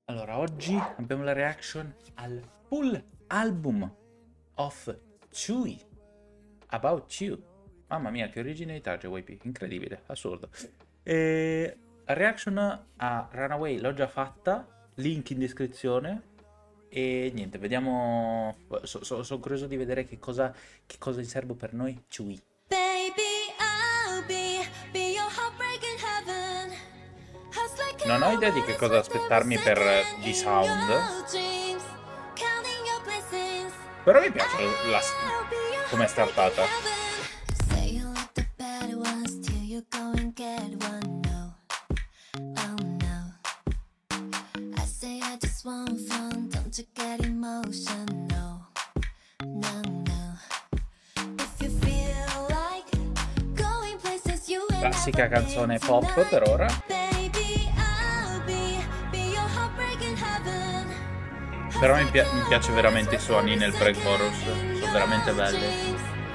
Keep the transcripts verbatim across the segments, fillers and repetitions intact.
Allora, oggi abbiamo la reaction al full album of Chewy, About You. Mamma mia, che originalità J Y P, incredibile, assurdo. E la reaction a Runaway l'ho già fatta, link in descrizione. E niente, vediamo, so, so, sono curioso di vedere che cosa, che cosa gli serve per noi Chewy. Non ho idea di che cosa aspettarmi per di sound, però mi piace la, come è startata. Classica canzone pop per ora. Però mi, pi mi piace veramente i suoni nel pre-chorus, sono veramente belli.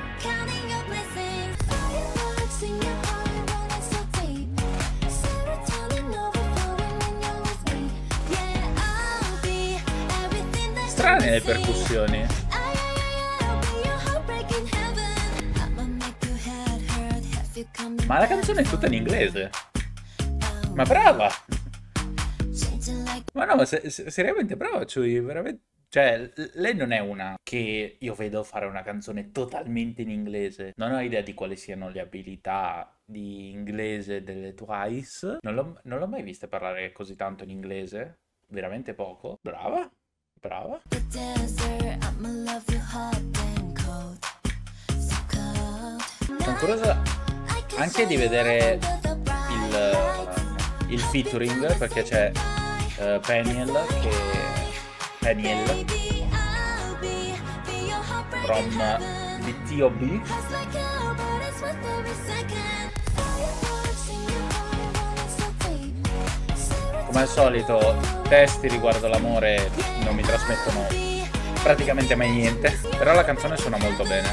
Strane le percussioni. Ma la canzone è tutta in inglese. Ma brava! Ma no, se, se, seriamente brava, cioè, veramente. Cioè, lei non è una che io vedo fare una canzone totalmente in inglese. Non ho idea di quali siano le abilità di inglese delle Twice. Non l'ho mai vista parlare così tanto in inglese. Veramente poco. Brava, brava. Sono curiosa anche di vedere il, il featuring, perché c'è uh, Peniel che Peniel from B T O B. Come al solito testi riguardo l'amore non mi trasmettono praticamente mai niente, però la canzone suona molto bene.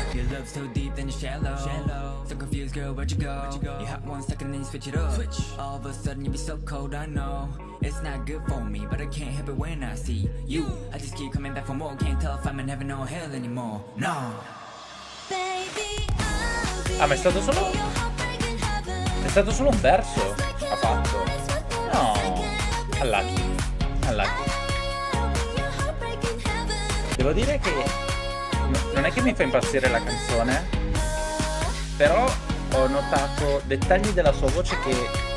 Girl, where'd you go? You hot one second then you switch it up. Switch. All of a sudden you be so cold, I know it's not good for me, but I can't help it when I see you. I just keep coming back for more, can't tell if I'm in heaven or hell anymore. No. Ah, ma è stato solo È stato solo un verso ha fatto. No, all'acqui all'acqui. Devo dire che non è che mi fa impazzire la canzone, però ho notato dettagli della sua voce che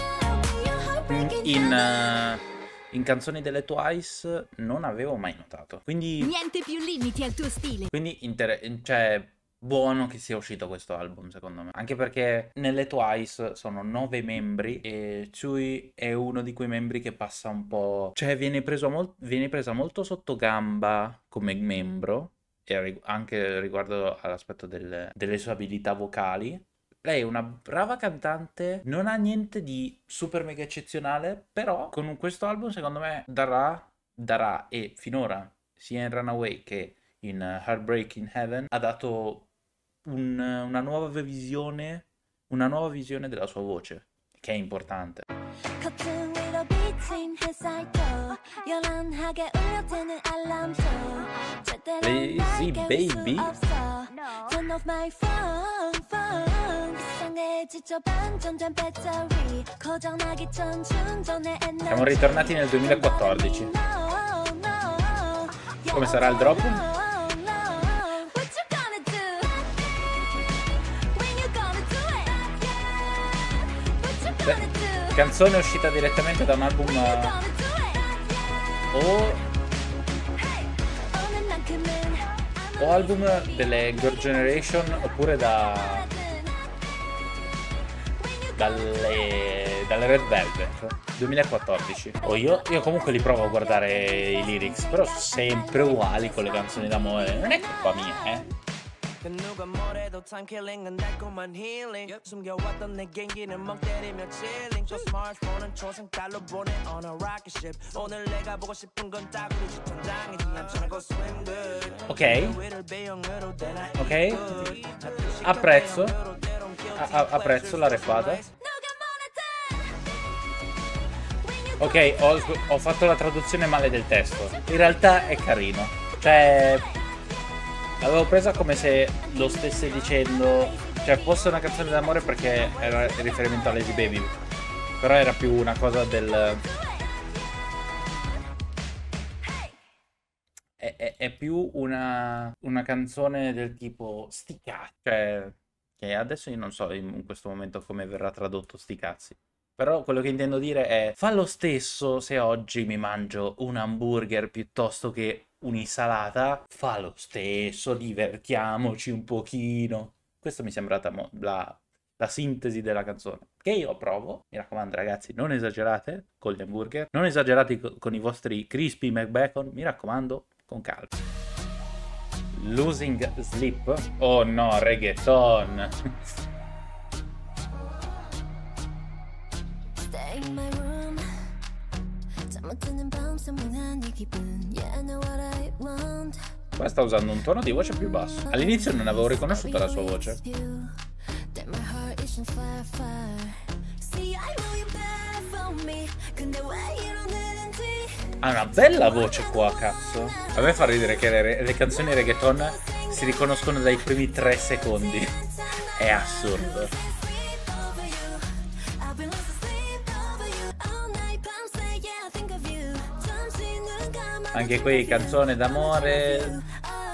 in, uh, in canzoni delle Twice non avevo mai notato. Quindi niente più limiti al tuo stile. Quindi cioè buono che sia uscito questo album, secondo me. Anche perché nelle Twice sono nove membri e Chewy è uno di quei membri che passa un po', cioè viene preso molto viene presa molto sotto gamba come membro, e anche riguardo all'aspetto del, delle sue abilità vocali. Lei è una brava cantante, non ha niente di super mega eccezionale, però con questo album secondo me darà, darà e finora sia in Runaway che in Heartbreak in Heaven ha dato un, una nuova visione, una nuova visione della sua voce, che è importante. Lazy Baby. Siamo ritornati nel duemilaquattordici. Come sarà il drop? Beh, canzone uscita direttamente da un album uh, o, o album delle Girl Generation, oppure da dalle, dalle Red Velvet duemilaquattordici. O io, io comunque li provo a guardare i lyrics, però sono sempre uguali con le canzoni d'amore. Non è colpa mia, eh. Ok, ok, apprezzo, a apprezzo la rappata. Ok, ho, ho fatto la traduzione male del testo. In realtà è carino. Cioè, l'avevo presa come se lo stesse dicendo, cioè fosse una canzone d'amore perché era in riferimento a Lazy Baby. Però era più una cosa del... È, è, è più una, una canzone del tipo sti cazzi. Cioè, che adesso io non so in, in questo momento come verrà tradotto sti cazzi. Però quello che intendo dire è, fa lo stesso se oggi mi mangio un hamburger piuttosto che un'insalata, fa lo stesso, divertiamoci un pochino. Questa mi è sembrata la, la sintesi della canzone, che io approvo. Mi raccomando ragazzi, non esagerate con gli hamburger, non esagerate co- con i vostri crispy McBacon, mi raccomando, con calma. Losing Sleep? Oh no, reggaeton! Qua sta usando un tono di voce più basso. All'inizio non avevo riconosciuto la sua voce. Ha una bella voce qua, cazzo. A me fa ridere che le, le canzoni reggaeton si riconoscono dai primi tre secondi. È assurdo. Anche qui canzone d'amore.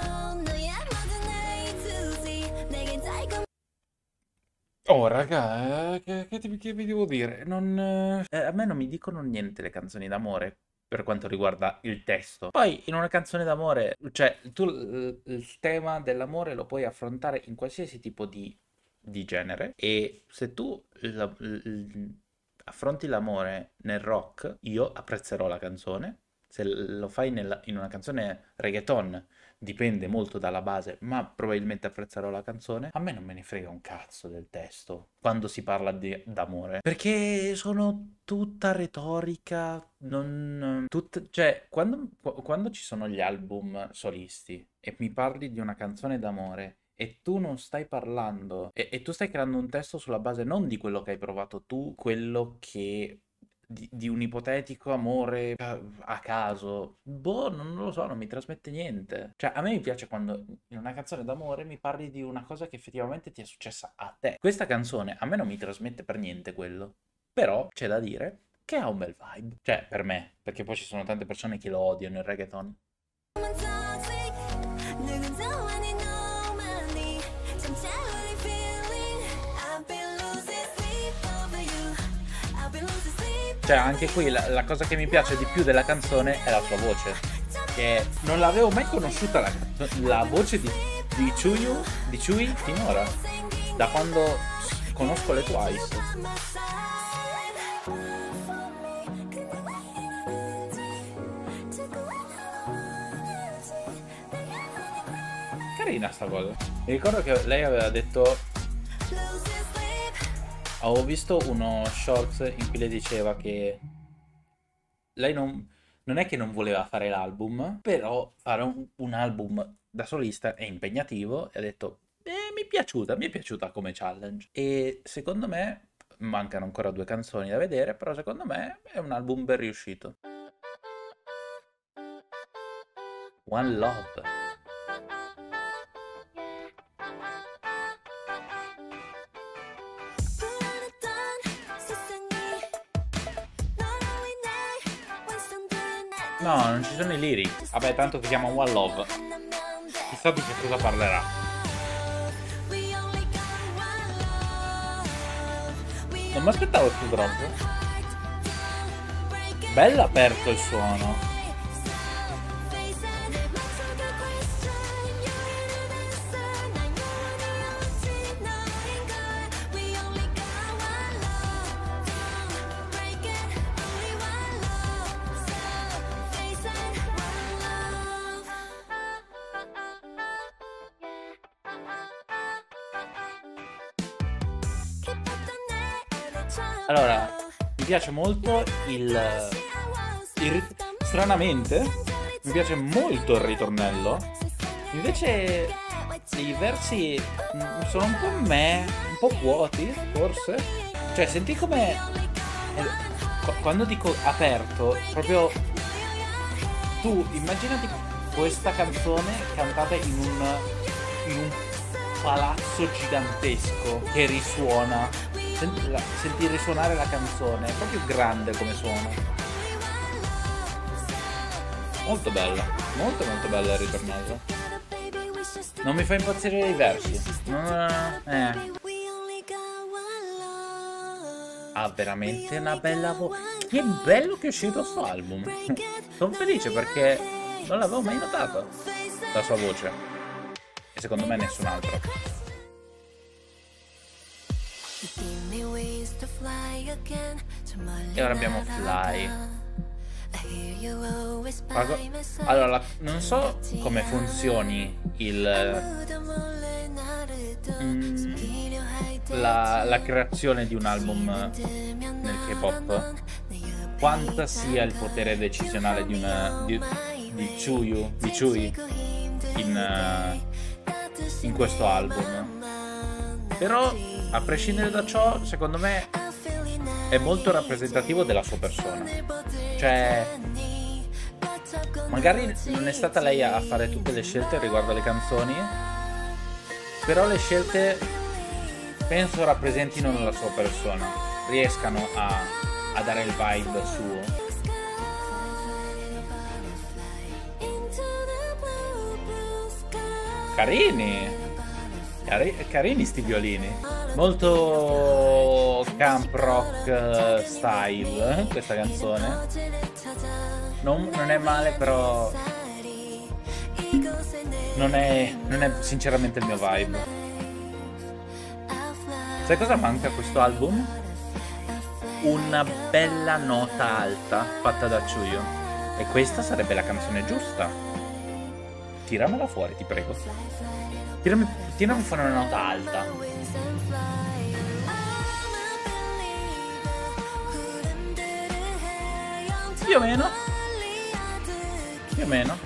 Oh raga, eh, che, che, ti- che vi devo dire? Non, eh, a me non mi dicono niente le canzoni d'amore per quanto riguarda il testo. Poi in una canzone d'amore, cioè tu l- il tema dell'amore lo puoi affrontare in qualsiasi tipo di, di genere, e se tu la- l- affronti l'amore nel rock, io apprezzerò la canzone. Se lo fai nella- in una canzone reggaeton, dipende molto dalla base, ma probabilmente apprezzerò la canzone. A me non me ne frega un cazzo del testo quando si parla di- d'amore, perché sono tutta retorica, non... tut- cioè, quando, qu- quando ci sono gli album solisti e mi parli di una canzone d'amore e tu non stai parlando, e, e tu stai creando un testo sulla base non di quello che hai provato tu, quello che di, di un ipotetico amore a, a caso, boh, non lo so, non mi trasmette niente. Cioè, a me mi piace quando in una canzone d'amore mi parli di una cosa che effettivamente ti è successa a te. Questa canzone a me non mi trasmette per niente quello, però c'è da dire che ha un bel vibe. Cioè, per me, perché poi ci sono tante persone che lo odiano il reggaeton. Cioè, anche qui la, la cosa che mi piace di più della canzone è la sua voce. Che non l'avevo mai conosciuta la, la voce di, di Chuyu, di Chui finora. Da quando conosco le Twice. Carina sta cosa. Mi ricordo che lei aveva detto... Avevo visto uno short in cui le diceva che lei non, non è che non voleva fare l'album, però fare un, un album da solista è impegnativo, e ha detto, eh, mi è piaciuta, mi è piaciuta come challenge. E secondo me, mancano ancora due canzoni da vedere, però secondo me è un album ben riuscito. One Love. No, non ci sono i lyrics. Vabbè, tanto si chiama One Love. Chissà di che cosa parlerà. Non mi aspettavo più troppo. Bello aperto il suono. Allora, mi piace molto il, il... Stranamente, mi piace molto il ritornello. Invece i versi sono un po' me, un po' vuoti, forse. Cioè, senti come... Qu- quando dico aperto, proprio tu immaginati questa canzone cantata in un, in un palazzo gigantesco che risuona. Senti, la, senti risuonare la canzone, è proprio grande come suono. Molto bella, molto molto bella il ritornello. Non mi fa impazzire i versi. Non, eh. Ha veramente una bella voce. Che bello che è uscito sto album. Sono felice perché non l'avevo mai notato la sua voce. E secondo me nessun altro. E ora abbiamo Fly. Allora, non so come funzioni il mm, la, la creazione di un album nel K-pop, quanta sia il potere decisionale di una di, di Chuyu, di Chui in, uh, in questo album. Però a prescindere da ciò, secondo me è molto rappresentativo della sua persona. Cioè, magari non è stata lei a fare tutte le scelte riguardo alle canzoni, però le scelte penso rappresentino la sua persona, riescano a, a dare il vibe suo. Carini! Cari- carini sti violini. Molto camp rock style, eh, questa canzone. Non, non è male, però non è, non è sinceramente il mio vibe. Sai cosa manca a questo album? Una bella nota alta fatta da Chuyu. E questa sarebbe la canzone giusta. Tiramela fuori, ti prego. Tirami, tirami fuori una nota alta. Più o meno. Più o meno.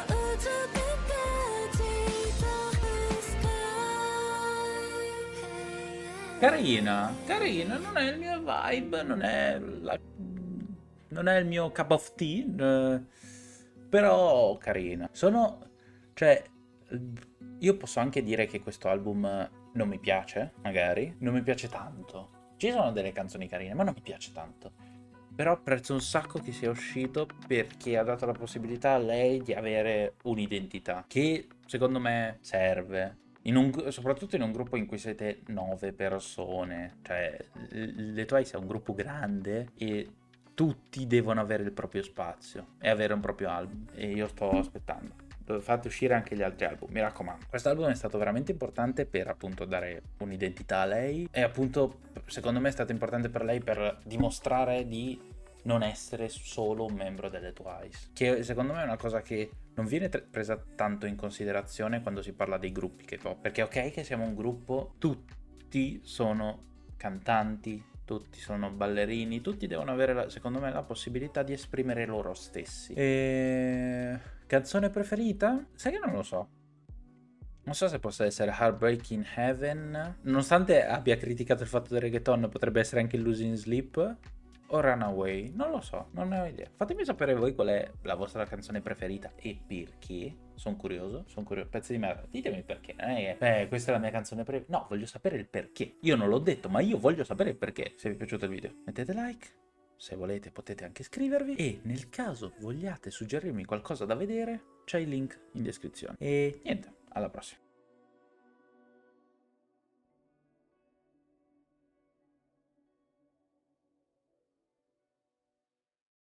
Carina, carina, non è il mio vibe, non è la, non è il mio cup of tea, eh, però carina. Sono, cioè, io posso anche dire che questo album non mi piace, magari, non mi piace tanto. Ci sono delle canzoni carine, ma non mi piace tanto. Però apprezzo un sacco che sia uscito perché ha dato la possibilità a lei di avere un'identità che secondo me serve. In un, soprattutto in un gruppo in cui siete nove persone, cioè le Twice è un gruppo grande e tutti devono avere il proprio spazio e avere un proprio album, e io sto aspettando. Fate uscire anche gli altri album, mi raccomando. Questo album è stato veramente importante per appunto dare un'identità a lei e appunto secondo me è stato importante per lei per dimostrare di non essere solo un membro delle Twice, che secondo me è una cosa che non viene presa tanto in considerazione quando si parla dei gruppi K-pop, perché ok che siamo un gruppo, tutti sono cantanti, tutti sono ballerini, tutti devono avere la, secondo me la possibilità di esprimere loro stessi. E... canzone preferita? Sai che non lo so. Non so se possa essere Heartbreak in Heaven, nonostante abbia criticato il fatto del reggaeton, potrebbe essere anche Losing Sleep o Runaway, non lo so, non ne ho idea. Fatemi sapere voi qual è la vostra canzone preferita e perché. Sono curioso, sono curioso. Pezzi di merda, ditemi perché. Eh, eh, questa è la mia canzone preferita. No, voglio sapere il perché. Io non l'ho detto, ma io voglio sapere il perché. Se vi è piaciuto il video, mettete like. Se volete potete anche iscrivervi. E nel caso vogliate suggerirmi qualcosa da vedere, c'è il link in descrizione. E niente, alla prossima.